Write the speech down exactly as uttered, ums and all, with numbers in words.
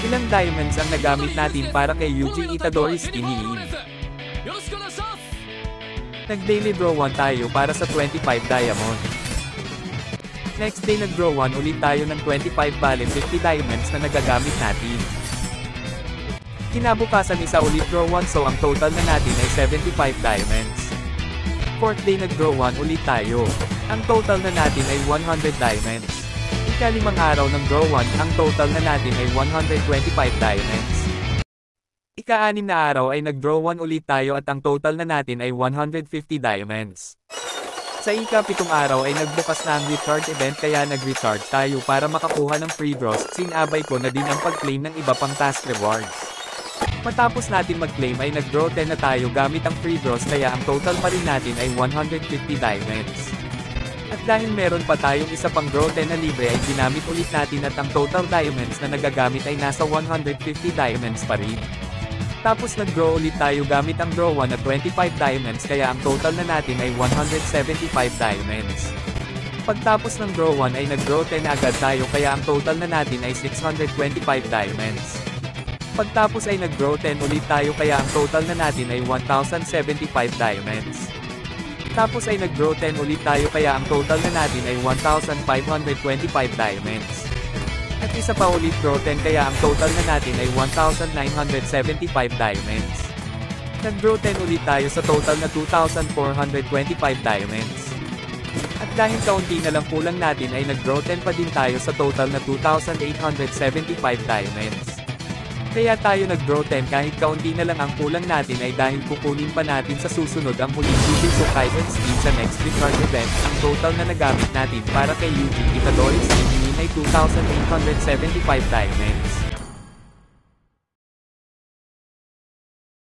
Ilang diamonds ang nagamit natin para kay Yuji Itadori skin? Nag-daily draw one tayo para sa twenty-five diamond. Next day nag-draw one ulit tayo ng twenty-five bale fifty diamonds na nagagamit natin. Kinabukasan isa ulit draw one so ang total na natin ay seventy-five diamonds. Fourth day nag-draw one ulit tayo. Ang total na natin ay one hundred diamonds. Ikalimang araw ng draw one, ang total na natin ay one hundred twenty-five diamonds. Ika-anim na araw ay nag-draw one ulit tayo at ang total na natin ay one hundred fifty diamonds. Sa ika-pitong araw ay nagbukas na ang recharge event kaya nag-recharge tayo para makakuha ng free draws. Sinabay ko na din ang pag-claim ng iba pang task rewards. Matapos natin mag-claim ay nag-draw ten na tayo gamit ang free draws kaya ang total pa rin natin ay one hundred fifty diamonds. At dahil meron pa tayong isa pang draw ten na libre ay ginamit ulit natin at ang total diamonds na nagagamit ay nasa one hundred fifty diamonds pa rin. Tapos nag-draw ulit tayo gamit ang draw one na twenty-five diamonds kaya ang total na natin ay one hundred seventy-five diamonds. Pagtapos ng draw one ay nag-draw ten na agad tayo kaya ang total na natin ay six hundred twenty-five diamonds. Pagtapos ay nag-draw ten ulit tayo kaya ang total na natin ay one thousand seventy-five diamonds. Tapos ay nag-draw ten ulit tayo kaya ang total na natin ay one thousand five hundred twenty-five diamonds. At isa pa ulit draw ten kaya ang total na natin ay one thousand nine hundred seventy-five diamonds. Nag-draw ten ulit tayo sa total na two thousand four hundred twenty-five diamonds. At dahil kaunti na lang kulang natin ay nag-draw ten pa din tayo sa total na two thousand eight hundred seventy-five diamonds. Kaya tayo nag-draw ten kahit kaunti na lang ang kulang natin ay dahil kukunin pa natin sa susunod ang huling jujutsu kaisen skin sa next recharge event. Ang total na nagamit natin para kay Yuji Itadori skin ay two thousand eight hundred seventy-five diamonds.